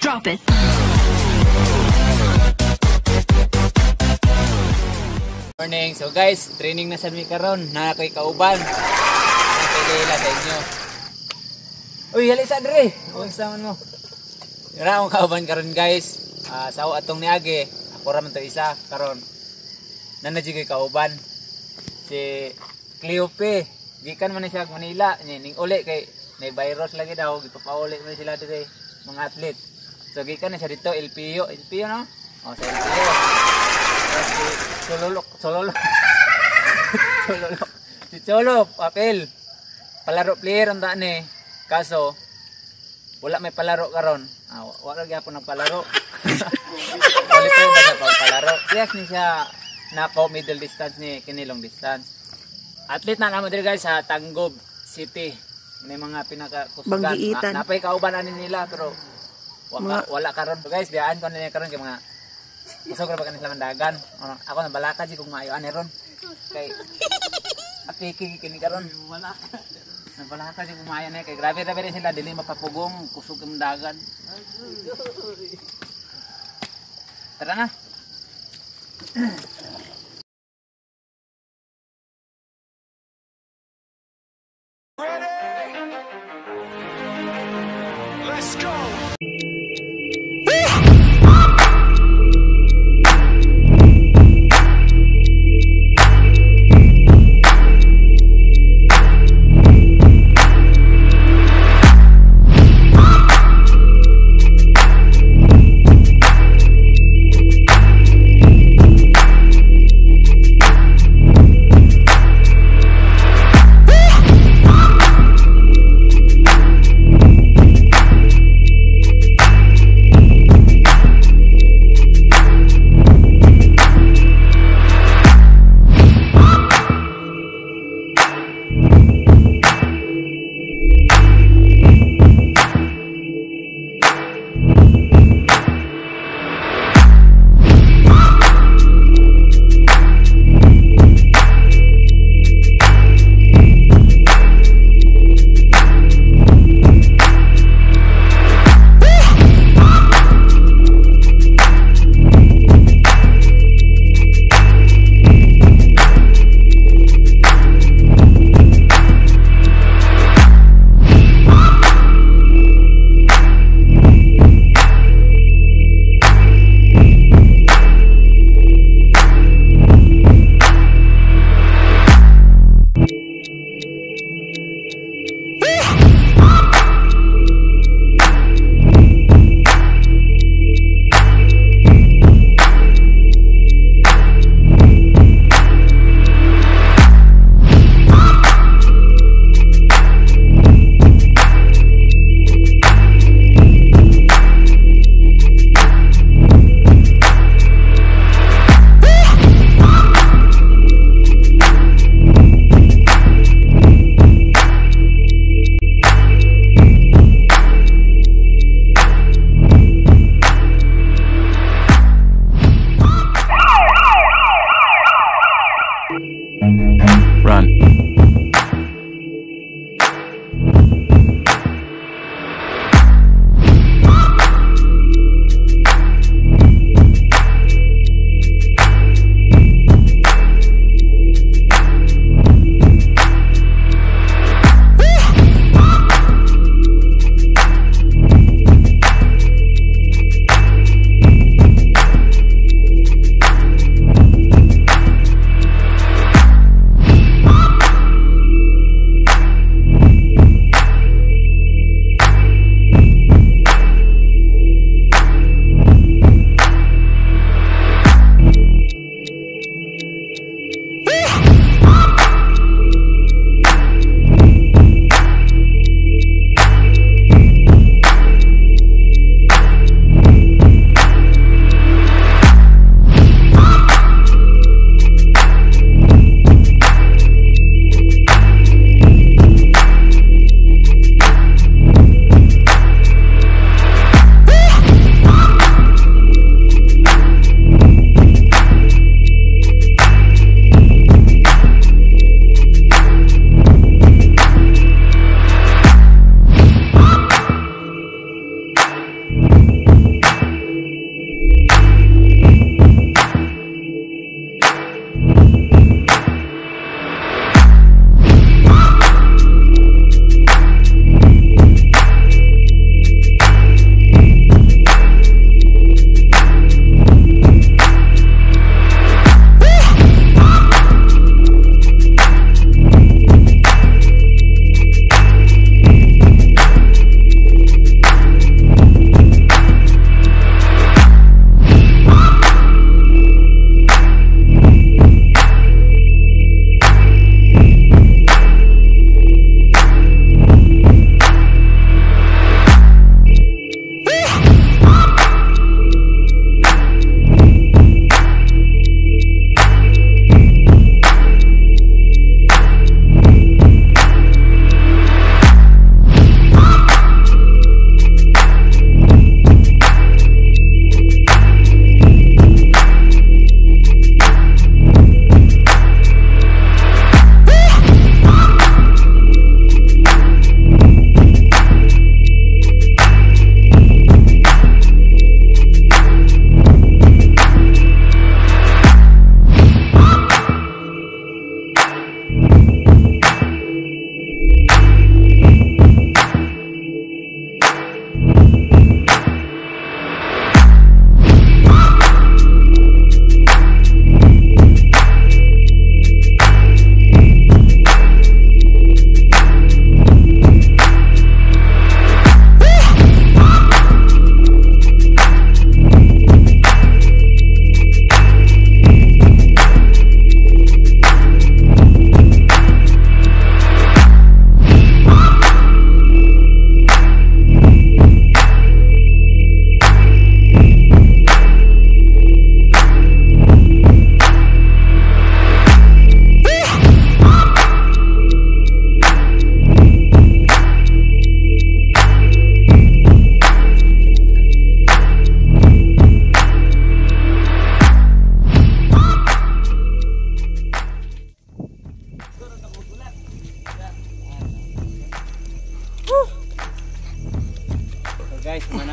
Drop it. Morning. So guys, training na sa mi karon. Na ako'y kauban. Nakilala sa inyo. Uy, halisa dre. Kumusta man mo? Dira akong kauban karon guys. Sa atong niagi, ako ra man to isa karon. Nanadji ko'y kauban. Si Cleope. Gikan man siya Manila. Ning uli kay may virus lagi daw. Gipapauli man sila dito mga athlete. So gikan na siya dito LPO. LPO no? O sa LPO. Sololok. Si Cholo, papel. Palaro player ang daan eh. Kaso, wala may palaro karon. Wala gyapon ng palaro. Qualify ba sa pagpalaro? Yes ni siya nako middle distance ni kini long distance. Athlete na naman diri guys sa Tanggob City. May mga pinakakusugan. Napay kauban ani nila pero wala karon. So guys, biyaan ko na karon kay mga masog ra ba kanila mandagan. Ako na balaka di kung maayo ani ron. Kay apiki kini karon wala. Na balaka di kung maayo na kay grabe rin sila dili mapapugong kusog ang dagan. Tara na. Let's go.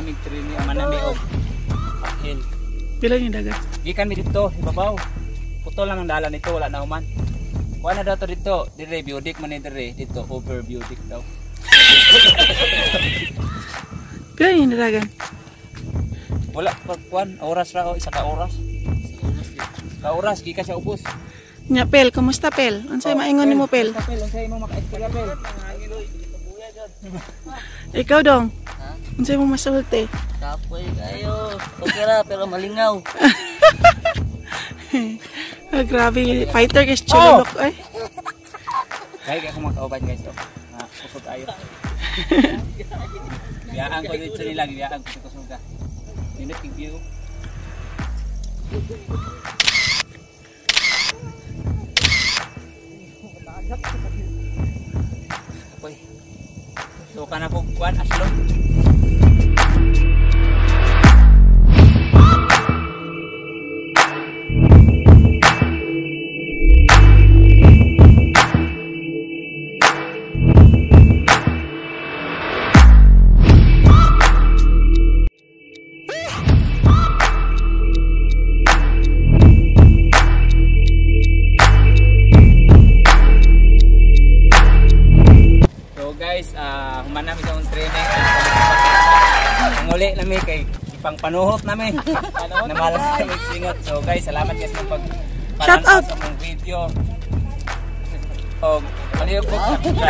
manamig training, manamig og hill. Pila yung dagat? Gikan mi dito, ibabaw. Putol lang ang dalan nito, wala na human. Kuha na daw to dito, dire biodik man ni dire, dito over biodik daw. Pila yung dagat? Wala pag kuan, oras ra o isa ka oras. Ka oras gikan siya ubos. Nya Pel, kumusta Pel? Unsay maingon nimo Pel? Pel, unsay mo maka-istorya Pel? Ikaw dong. Unsay mo masulti? Kapoy kayo. Okay ra pero malingaw. Ah, grabe, fighter guys, chulok ay. Kaya ako makauban guys to. Kusog ayo. Biyaan ko dito nila, biyaan ko sa kusuga. Minute yung view. Apoy. So kana ko kuan aslo. Guys, human namin sa training. Ang uli namin kay ipang panuhot namin. Namalas kami singot. So guys, salamat guys ng Shout out sa mong video. O, palihog po.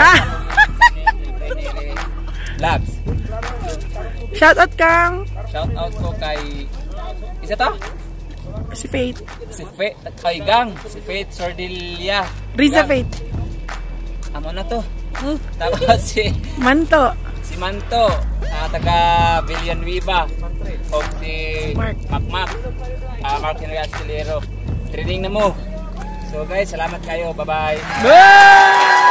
Vlogs. Shout out Kang. Shout out ko kay isa to? Si Faith. Si Faith, kay Gang. Si Faith Sordilia. Riza Gang. Faith. Amo na to. Tapos si Manto. Manto, taga Villanueva. O si Mark. Mac. Mark Henry Astilero. Training na mo. So guys, salamat kayo. Bye-bye. Bye!